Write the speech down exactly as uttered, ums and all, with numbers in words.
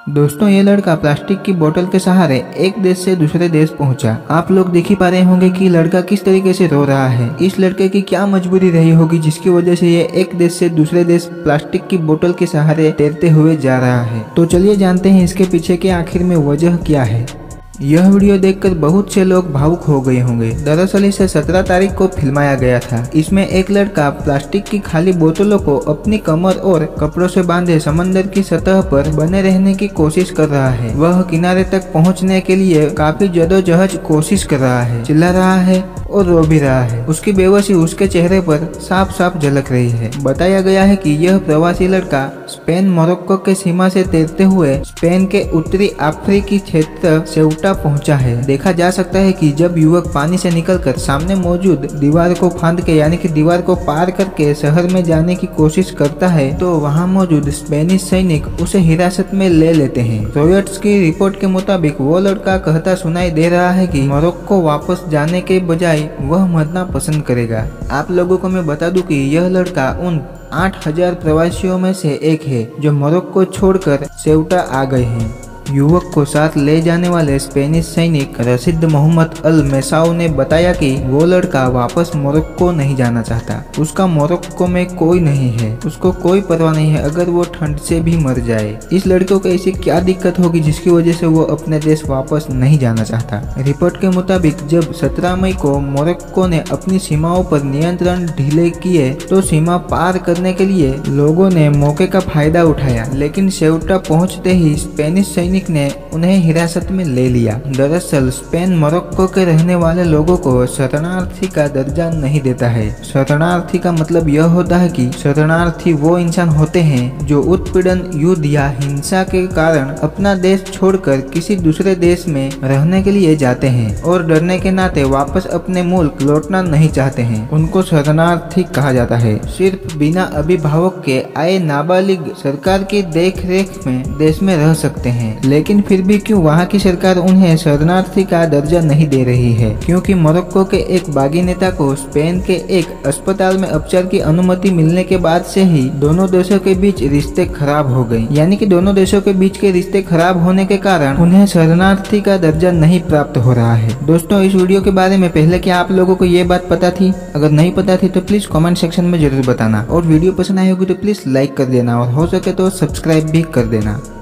दोस्तों, ये लड़का प्लास्टिक की बोतल के सहारे एक देश से दूसरे देश पहुंचा। आप लोग देख ही पा रहे होंगे कि लड़का किस तरीके से रो रहा है। इस लड़के की क्या मजबूरी रही होगी जिसकी वजह से ये एक देश से दूसरे देश प्लास्टिक की बोतल के सहारे तैरते हुए जा रहा है। तो चलिए जानते हैं इसके पीछे के आखिर में वजह क्या है। यह वीडियो देखकर बहुत से लोग भावुक हो गए होंगे। दरअसल इसे सत्रह तारीख को फिल्माया गया था। इसमें एक लड़का प्लास्टिक की खाली बोतलों को अपनी कमर और कपड़ों से बांधे समंदर की सतह पर बने रहने की कोशिश कर रहा है। वह किनारे तक पहुंचने के लिए काफी जदोजहद कोशिश कर रहा है, चिल्ला रहा है और रो भी रहा है। उसकी बेबसी उसके चेहरे पर साफ साफ झलक रही है। बताया गया है कि यह प्रवासी लड़का स्पेन मोरक्को के सीमा से तैरते हुए स्पेन के उत्तरी अफ्रीकी क्षेत्र सेउटा पहुंचा है। देखा जा सकता है कि जब युवक पानी से निकलकर सामने मौजूद दीवार को फांद के यानी कि दीवार को पार करके शहर में जाने की कोशिश करता है तो वहां मौजूद स्पेनिश सैनिक उसे हिरासत में ले लेते हैं। रॉयटर्स की रिपोर्ट के मुताबिक वो लड़का कहता सुनाई दे रहा है कि मोरक्को वापस जाने के बजाय वह मरना पसंद करेगा। आप लोगों को मैं बता दूं कि यह लड़का उन आठ हजार प्रवासियों में से एक है जो मोरक्को छोड़कर सेउटा आ गए हैं। युवक को साथ ले जाने वाले स्पेनिश सैनिक रशीद मोहम्मद अल मेसाओ ने बताया कि वो लड़का वापस मोरक्को नहीं जाना चाहता। उसका मोरक्को में कोई नहीं है, उसको कोई परवाह नहीं है अगर वो ठंड से भी मर जाए। इस लड़के को ऐसी क्या दिक्कत होगी जिसकी वजह से वो अपने देश वापस नहीं जाना चाहता। रिपोर्ट के मुताबिक जब सत्रह मई को मोरक्को ने अपनी सीमाओं पर नियंत्रण ढीले किए तो सीमा पार करने के लिए लोगों ने मौके का फायदा उठाया, लेकिन सेउटा पहुंचते ही स्पेनिश सैनिक ने उन्हें हिरासत में ले लिया। दरअसल स्पेन मोरक्को के रहने वाले लोगों को शरणार्थी का दर्जा नहीं देता है। शरणार्थी का मतलब यह होता है कि शरणार्थी वो इंसान होते हैं जो उत्पीड़न, युद्ध या हिंसा के कारण अपना देश छोड़कर किसी दूसरे देश में रहने के लिए जाते हैं और डरने के नाते वापस अपने मुल्क लौटना नहीं चाहते हैं। उनको शरणार्थी कहा जाता है। सिर्फ बिना अभिभावक के आए नाबालिग सरकार की देख रेख में देश में रह सकते हैं, लेकिन फिर भी क्यों वहाँ की सरकार उन्हें शरणार्थी का दर्जा नहीं दे रही है? क्योंकि मोरक्को के एक बागी नेता को स्पेन के एक अस्पताल में उपचार की अनुमति मिलने के बाद से ही दोनों देशों के बीच रिश्ते खराब हो गए। यानी कि दोनों देशों के बीच के रिश्ते खराब होने के कारण उन्हें शरणार्थी का दर्जा नहीं प्राप्त हो रहा है। दोस्तों, इस वीडियो के बारे में पहले क्या आप लोगों को ये बात पता थी? अगर नहीं पता थी तो प्लीज कमेंट सेक्शन में जरूर बताना और वीडियो पसंद आई होगी तो प्लीज लाइक कर देना और हो सके तो सब्सक्राइब भी कर देना।